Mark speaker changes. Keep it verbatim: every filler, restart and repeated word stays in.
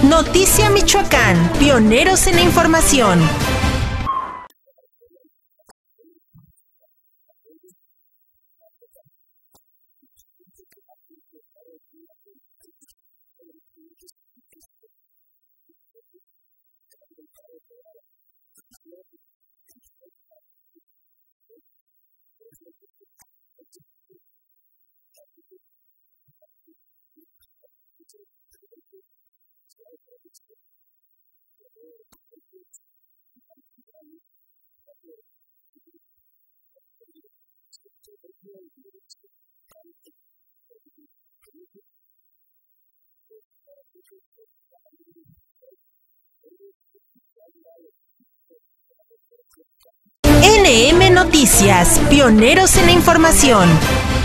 Speaker 1: Noticia Michoacán, pioneros en la información. N M Noticias, pioneros en la información.